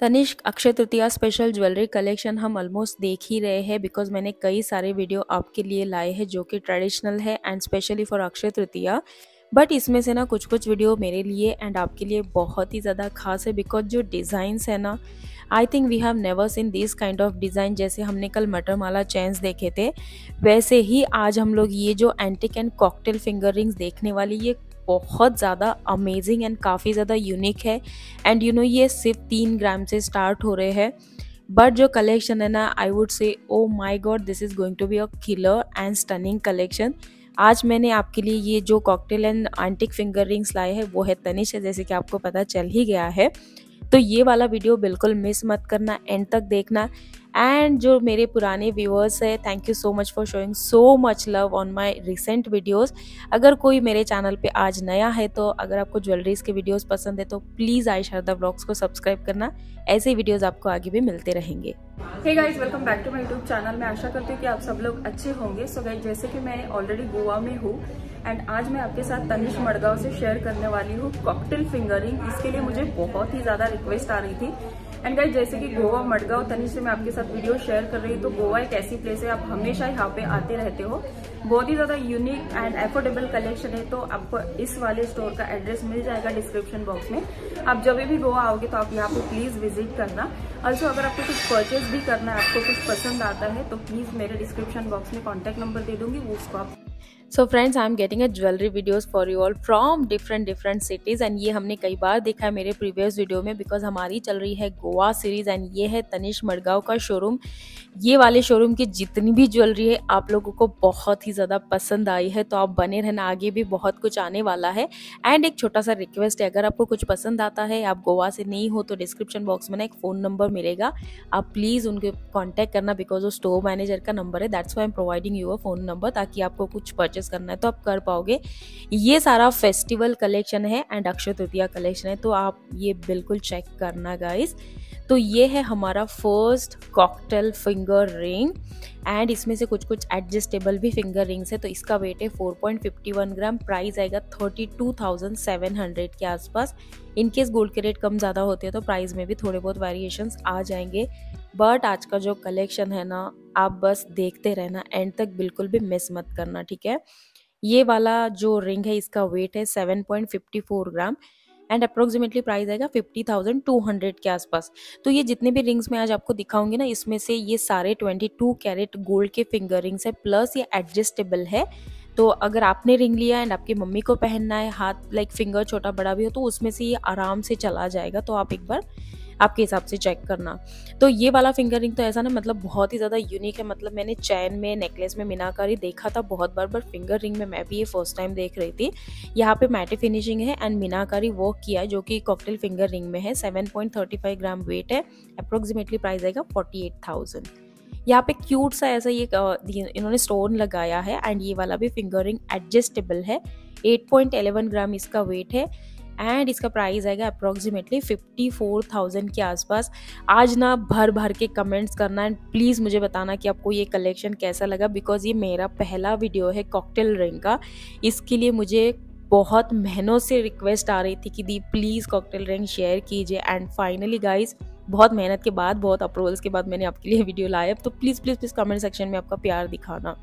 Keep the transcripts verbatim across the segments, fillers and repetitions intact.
Tanishq Akshaya Tritiya special jewellery collection हम almost देख ही रहे हैं बिकॉज मैंने कई सारे वीडियो आपके लिए लाए हैं जो कि ट्रेडिशनल है and specially for Akshaya Tritiya. But इसमें से ना कुछ कुछ वीडियो मेरे लिए एंड आपके लिए बहुत ही ज़्यादा खास है बिकॉज जो डिज़ाइंस है ना, I think we have never seen this kind of design. जैसे हमने कल मटर माला चेन्स देखे थे, वैसे ही आज हम लोग ये जो antique and cocktail finger rings देखने वाली, ये बहुत ज़्यादा अमेजिंग एंड काफ़ी ज़्यादा यूनिक है। एंड यू नो ये सिर्फ तीन ग्राम से स्टार्ट हो रहे हैं, बट जो कलेक्शन है ना, I would say oh my god, this is going to be a killer and stunning collection. आज मैंने आपके लिए ये जो cocktail and antique finger rings लाए हैं वो है तनिष्क है, जैसे कि आपको पता चल ही गया है। तो ये वाला वीडियो बिल्कुल मिस मत करना, एंड तक देखना। एंड जो मेरे पुराने व्यूअर्स है, thank you so much for showing so much love on my recent videos. अगर कोई मेरे चैनल पे आज नया है तो अगर आपको ज्वेलरीज के वीडियोस पसंद है तो प्लीज़ आई शारदा व्लॉग्स को सब्सक्राइब करना, ऐसे वीडियोस आपको आगे भी मिलते रहेंगे। Hey guys, welcome back to my YouTube channel. मैं आशा करती हूँ कि आप सब लोग अच्छे होंगे। सो गाइस, जैसे कि मैं ऑलरेडी गोवा में हूँ एंड आज मैं आपके साथ तनिष्क मडगांव से शेयर करने वाली हूँ कॉकटेल फिंगरिंग। इसके लिए मुझे बहुत ही ज़्यादा रिक्वेस्ट आ रही थी। एंड गाइस, जैसे कि गोवा मडगांव तनिष्क से मैं आपके साथ वीडियो शेयर कर रही हूँ, तो गोवा एक ऐसी प्लेस है, आप हमेशा यहाँ पे आते रहते हो। बहुत ही ज़्यादा यूनिक एंड अफोर्डेबल कलेक्शन है। तो आपको इस वाले स्टोर का एड्रेस मिल जाएगा डिस्क्रिप्शन बॉक्स में। आप जब भी गोवा आओगे तो आप यहाँ पे प्लीज़ विजिट करना। ऑल्सो अगर आपको कुछ परचेज भी करना है, आपको कुछ पसंद आता है, तो प्लीज़ मेरे डिस्क्रिप्शन बॉक्स में कॉन्टैक्ट नंबर दे दूंगी, उसको आप। So friends, I am getting a jewellery videos for you all from different different cities and ये हमने कई बार देखा है मेरे प्रीवियस वीडियो में, बिकॉज हमारी चल रही है गोवा सीरीज़ एंड ये है तनिष्क मडगांव का शोरूम। ये वाले शोरूम की जितनी भी ज्वेलरी है आप लोगों को बहुत ही ज़्यादा पसंद आई है, तो आप बने रहना, आगे भी बहुत कुछ आने वाला है। एंड एक छोटा सा रिक्वेस्ट है, अगर आपको कुछ पसंद आता है, आप गोवा से नहीं हो, तो डिस्क्रिप्शन बॉक्स में ना एक फ़ोन नंबर मिलेगा, आप प्लीज़ उनके कॉन्टैक्ट करना बिकॉज वो स्टोर मैनेजर का नंबर है। That's why I am providing you a phone number, ताकि आपको कुछ परचेस करना है तो आप कर पाओगे। ये सारा फेस्टिवल कलेक्शन है एंड अक्षय तृतीया कलेक्शन है, तो आप ये बिल्कुल चेक करना गाइस। तो ये है हमारा first cocktail finger ring and इसमें से कुछ कुछ एडजस्टेबल भी फिंगर रिंग्स है। तो इसका वेट है four point fifty one gram, price आएगा thirty two thousand seven hundred के आसपास। इनकेस गोल्ड के रेट कम ज़्यादा होते हैं तो प्राइस में भी थोड़े बहुत वेरिएशंस आ जाएंगे। बट आज का जो कलेक्शन है ना, आप बस देखते रहना, एंड तक बिल्कुल भी मिस मत करना, ठीक है। ये वाला जो रिंग है इसका वेट है seven point fifty four gram and approximately price आएगा फिफ्टी थाउजेंड टू हंड्रेड के आसपास। तो ये जितने भी रिंग्स मैं आज आपको दिखाऊंगी ना, इसमें से ये सारे ट्वेंटी टू कैरेट गोल्ड के फिंगर रिंग्स है, प्लस ये एडजस्टेबल है। तो अगर आपने रिंग लिया एंड आपकी मम्मी को पहनना है, हाथ लाइक फिंगर छोटा बड़ा भी हो, तो उसमें से ये आराम से चला जाएगा। तो आप एक बार आपके हिसाब से चेक करना। तो ये वाला फिंगर रिंग तो ऐसा ना, मतलब बहुत ही ज़्यादा यूनिक है। मतलब मैंने चैन में, नेकलेस में मीनाकारी देखा था बहुत बार, बट फिंगर रिंग में मैं भी ये फर्स्ट टाइम देख रही थी। यहाँ पे मैटे फिनिशिंग है एंड मीनाकारी वर्क किया है, जो कि कॉकटेल फिंगर रिंग में है। Seven point thirty five gram weight है, अप्रोक्सीमेटली प्राइस आएगा फोर्टी एट थाउजेंड। यहाँ पे क्यूट सा ऐसा ये इन्होंने स्टोन लगाया है एंड ये वाला भी फिंगर रिंग एडजस्टेबल है। एट पॉइंट इलेवन ग्राम इसका वेट है एंड इसका प्राइस आएगा अप्रोक्सीमेटली फिफ्टी फोर थाउजेंड के आसपास। आज ना भर भर के कमेंट्स करना एंड प्लीज़ मुझे बताना कि आपको ये कलेक्शन कैसा लगा, बिकॉज ये मेरा पहला वीडियो है कॉकटेल रिंग का। इसके लिए मुझे बहुत महीनों से रिक्वेस्ट आ रही थी कि दी प्लीज़ कॉकटेल रिंग शेयर कीजिए। एंड फाइनली गाइज, बहुत मेहनत के बाद, बहुत अप्रूवल्स के बाद मैंने आपके लिए वीडियो लाया। तो please please please comment section में आपका प्यार दिखाना।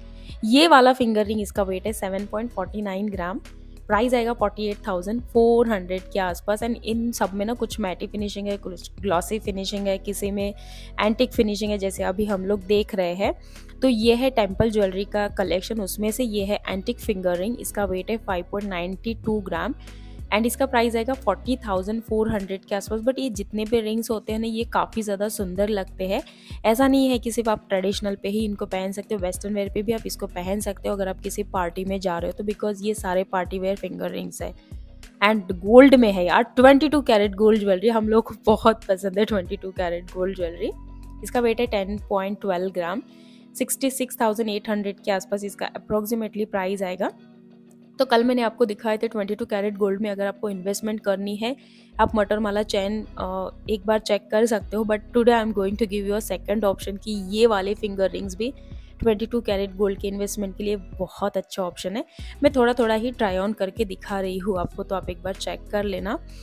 ये वाला फिंगर रिंग, इसका वेट है seven point forty nine gram, price आएगा forty eight thousand four hundred के आसपास। एंड इन सब में ना कुछ मैटी फिनिशिंग है, कुछ ग्लॉसी फिनिशिंग है, किसी में एंटिक फिनिशिंग है, जैसे अभी हम लोग देख रहे हैं। तो ये है टेम्पल ज्वेलरी का कलेक्शन, उसमें से ये है एंटिक फिंगर रिंग। इसका वेट है five point ninety two gram and इसका प्राइस आएगा फोर्टी थाउजेंड फोर हंड्रेड के आसपास। बट ये जितने भी रिंग्स होते हैं ना, ये काफ़ी ज़्यादा सुंदर लगते हैं। ऐसा नहीं है कि सिर्फ आप ट्रेडिशनल पे ही इनको पहन सकते हो, वेस्टर्न वेयर पे भी आप इसको पहन सकते हो अगर आप किसी पार्टी में जा रहे हो तो, बिकॉज ये सारे पार्टी वेयर फिंगर रिंग्स है एंड गोल्ड में है यार। Twenty two carat gold jewellery हम लोग को बहुत पसंद है, twenty two carat gold jewellery. इसका वेट है ten point twelve gram, sixty six thousand eight hundred के आसपास इसका अप्रोक्सीमेटली प्राइस आएगा। तो कल मैंने आपको दिखाए थे ट्वेंटी टू कैरेट गोल्ड में अगर आपको इन्वेस्टमेंट करनी है, आप मटर माला चैन एक बार चेक कर सकते हो। But today I am going to give you a second option कि ये वाले फिंगर रिंग्स भी ट्वेंटी टू कैरेट गोल्ड के इन्वेस्टमेंट के लिए बहुत अच्छा ऑप्शन है। मैं थोड़ा थोड़ा ही ट्राई ऑन करके दिखा रही हूँ आपको, तो आप एक बार चेक कर लेना।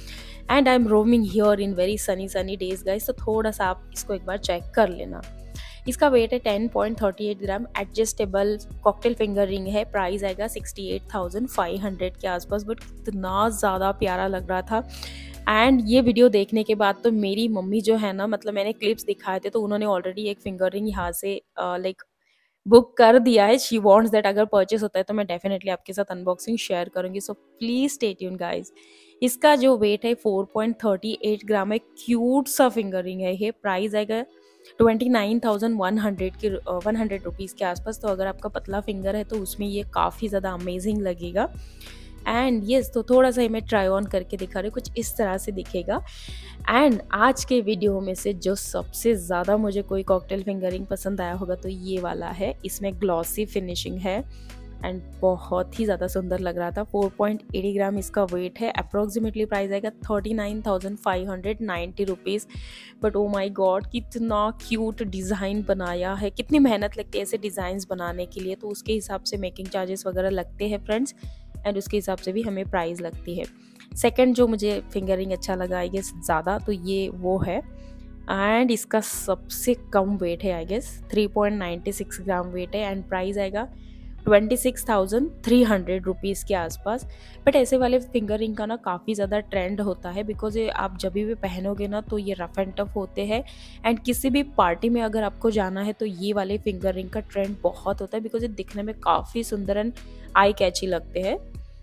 And I am roaming here in very sunny sunny days guys, तो थोड़ा सा आप इसको एक बार चेक कर लेना। इसका वेट है ten point thirty eight gram, adjustable cocktail finger ring है, प्राइस आएगा sixty eight thousand five hundred के आसपास। बट इतना ज़्यादा प्यारा लग रहा था। एंड ये वीडियो देखने के बाद तो मेरी मम्मी जो है ना, मतलब मैंने क्लिप्स दिखाए थे तो उन्होंने ऑलरेडी एक फिंगर रिंग यहाँ से लाइक बुक कर दिया है। शी वांट्स दैट अगर परचेस होता है तो मैं डेफिनेटली आपके साथ अनबॉक्सिंग शेयर करूंगी, so please stay tune guys. इसका जो वेट है four point thirty eight gram है, क्यूट सा फिंगर रिंग है ये, प्राइस आएगा twenty nine thousand one hundred के वन हंड्रेड रुपीज़ के आसपास। तो अगर आपका पतला फिंगर है तो उसमें ये काफ़ी ज़्यादा अमेजिंग लगेगा। एंड यस yes, तो थोड़ा सा मैं ट्राई ऑन करके दिखा रही हूँ, कुछ इस तरह से दिखेगा। एंड आज के वीडियो में से जो सबसे ज़्यादा मुझे कोई कॉकटेल फिंगरिंग पसंद आया होगा तो ये वाला है। इसमें ग्लॉसी फिनिशिंग है एंड बहुत ही ज़्यादा सुंदर लग रहा था। फोर पॉइंट एटी ग्राम इसका वेट है, अप्रोक्सीमेटली प्राइस आएगा thirty nine thousand five hundred ninety rupees. But oh my god, कितना क्यूट डिज़ाइन बनाया है, कितनी मेहनत लगती है ऐसे डिज़ाइंस बनाने के लिए, तो उसके हिसाब से मेकिंग चार्जेस वगैरह लगते हैं फ्रेंड्स, एंड उसके हिसाब से भी हमें प्राइस लगती है। सेकंड जो मुझे फिंगरिंग अच्छा लगा आई गेस ज़्यादा, तो ये वो है। एंड इसका सबसे कम वेट है I guess, three point ninety six gram weight है, एंड प्राइस आएगा twenty six thousand three hundred rupees के आसपास। बट ऐसे वाले फिंगर रिंग का ना काफ़ी ज़्यादा ट्रेंड होता है, बिकॉज ये आप जब भी पहनोगे ना तो ये रफ एंड टफ होते हैं। एंड किसी भी पार्टी में अगर आपको जाना है तो ये वाले फिंगर रिंग का ट्रेंड बहुत होता है, बिकॉज ये दिखने में काफ़ी सुंदर एंड आई कैची लगते हैं।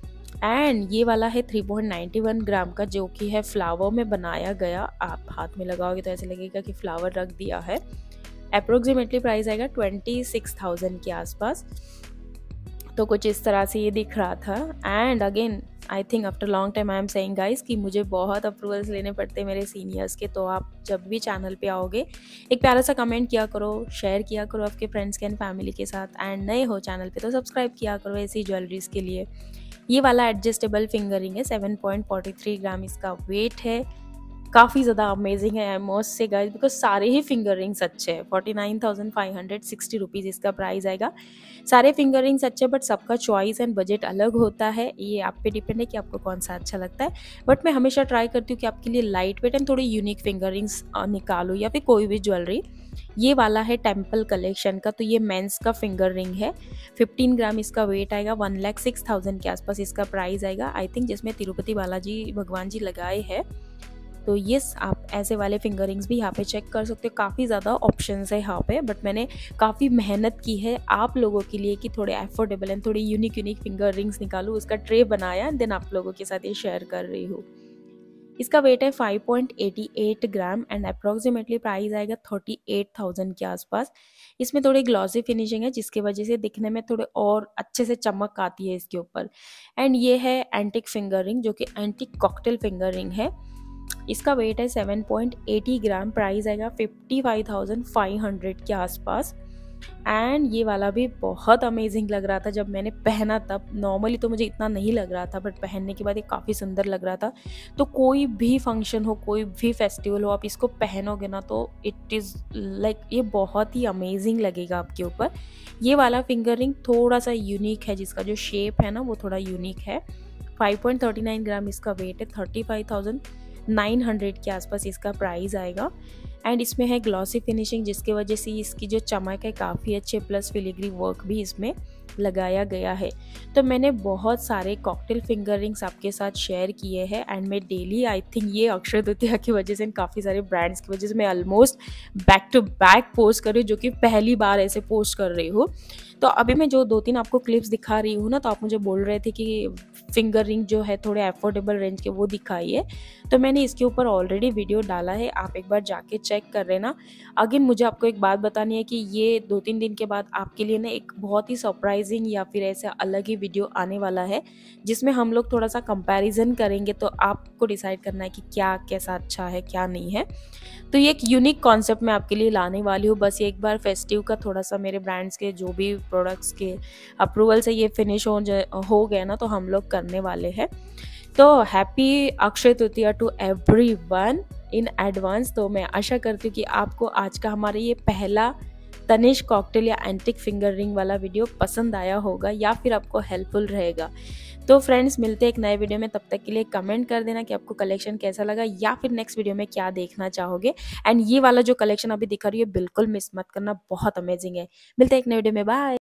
एंड ये वाला है three point ninety one gram का, जो कि है फ्लावर में बनाया गया। आप हाथ में लगाओगे तो ऐसे लगेगा कि फ्लावर रख दिया है। अप्रोक्सीमेटली प्राइस आएगा ट्वेंटी सिक्स थाउजेंड के आसपास। तो कुछ इस तरह से ये दिख रहा था। And again I think after long time I am saying guys कि मुझे बहुत अप्रूवल्स लेने पड़ते हैं मेरे सीनियर्स के, तो आप जब भी चैनल पे आओगे एक प्यारा सा कमेंट किया करो, शेयर किया करो आपके फ्रेंड्स के एंड फैमिली के साथ। एंड नए हो चैनल पे तो सब्सक्राइब किया करो ऐसी ज्वेलरीज के लिए। ये वाला एडजस्टेबल फिंगरिंग है, seven point forty three gram इसका वेट है, काफ़ी ज़्यादा अमेजिंग है I must say guys, because सारे ही फिंगर रिंग्स अच्छे हैं। Forty nine thousand five hundred sixty rupees इसका प्राइस आएगा। सारे फिंगर रिंग्स अच्छे, बट सबका चॉइस एंड बजट अलग होता है, ये आप पे डिपेंड है कि आपको कौन सा अच्छा लगता है। बट मैं हमेशा ट्राई करती हूँ कि आपके लिए लाइट वेट एंड थोड़ी यूनिक फिंगर रिंग्स निकालूँ, या फिर कोई भी ज्वेलरी। ये वाला है टेम्पल कलेक्शन का, तो ये मेंस का फिंगर रिंग है, फिफ्टीन ग्राम इसका वेट आएगा, वन लैख सिक्स थाउजेंड के आसपास इसका प्राइस आएगा आई थिंक, जिसमें तिरुपति बालाजी भगवान जी लगाए हैं। तो यस, आप ऐसे वाले फिंगर रिंग्स भी यहाँ पे चेक कर सकते हो, काफ़ी ज़्यादा ऑप्शंस है यहाँ पे। बट मैंने काफ़ी मेहनत की है आप लोगों के लिए कि थोड़े अफोर्डेबल एंड थोड़ी यूनिक यूनिक फिंगर रिंग्स निकालूँ, उसका ट्रे बनाया, देन आप लोगों के साथ ये शेयर कर रही हूँ। इसका वेट है five point eighty eight gram and approximately price आएगा थर्टी एट थाउजेंड के आसपास। इसमें थोड़ी ग्लॉसी फिनिशिंग है, जिसकी वजह से दिखने में थोड़े और अच्छे से चमक आती है इसके ऊपर। एंड ये है एंटिक फिंगर रिंग, जो कि एंटिक कॉकटेल फिंगर रिंग है। इसका वेट है seven point eighty gram, price आएगा fifty five thousand five hundred के आसपास। एंड ये वाला भी बहुत अमेजिंग लग रहा था जब मैंने पहना तब। नॉर्मली तो मुझे इतना नहीं लग रहा था, बट पहनने के बाद ये काफ़ी सुंदर लग रहा था। तो कोई भी फंक्शन हो, कोई भी फेस्टिवल हो, आप इसको पहनोगे ना तो इट इज़ लाइक ये बहुत ही अमेजिंग लगेगा आपके ऊपर। ये वाला फिंगर रिंग थोड़ा सा यूनिक है, जिसका जो शेप है ना वो थोड़ा यूनिक है। Five point thirty nine gram इसका वेट है, thirty five thousand nine hundred के आसपास इसका प्राइस आएगा। एंड इसमें है ग्लॉसी फिनिशिंग, जिसकी वजह से इसकी जो चमक है काफ़ी अच्छे, प्लस फिलिग्री वर्क भी इसमें लगाया गया है। तो मैंने बहुत सारे कॉकटेल फिंगर रिंग्स आपके साथ शेयर किए हैं, एंड मैं डेली आई थिंक ये अक्षय तृतीया की वजह से, काफ़ी सारे ब्रांड्स की वजह से मैं almost back to back post कर रही हूँ, जो कि पहली बार ऐसे पोस्ट कर रही हूँ। तो अभी मैं जो दो तीन आपको क्लिप्स दिखा रही हूँ ना, तो आप मुझे बोल रहे थे कि फिंगर रिंग जो है थोड़े अफोर्डेबल रेंज के वो दिखाइए, तो मैंने इसके ऊपर ऑलरेडी वीडियो डाला है, आप एक बार जाके चेक कर लेना। अगेन मुझे आपको एक बात बतानी है कि ये दो तीन दिन के बाद आपके लिए ना एक बहुत ही सरप्राइजिंग या फिर ऐसा अलग ही वीडियो आने वाला है, जिसमें हम लोग थोड़ा सा कंपैरिजन करेंगे, तो आपको डिसाइड करना है कि क्या कैसा अच्छा है क्या नहीं है। तो ये एक यूनिक कॉन्सेप्ट मैं आपके लिए लाने वाली हूँ। बस एक बार फेस्टिव का थोड़ा सा मेरे ब्रांड्स के जो भी प्रोडक्ट्स के अप्रूवल से ये फिनिश हो हो गए ना, तो हम लोग करने वाले हैं। तो happy Akshaya Tritiya to everyone in advance. तो मैं आशा करती हूँ कि आपको आज का हमारा ये पहला तनिष कॉकटेल या एंटिक फिंगर रिंग वाला वीडियो पसंद आया होगा या फिर आपको हेल्पफुल रहेगा। तो फ्रेंड्स मिलते हैं एक नए वीडियो में, तब तक के लिए कमेंट कर देना कि आपको कलेक्शन कैसा लगा या फिर नेक्स्ट वीडियो में क्या देखना चाहोगे। एंड ये वाला जो कलेक्शन अभी दिखा रही है बिल्कुल मिस मत करना, बहुत अमेजिंग है। मिलते हैं एक नए वीडियो में, बाय।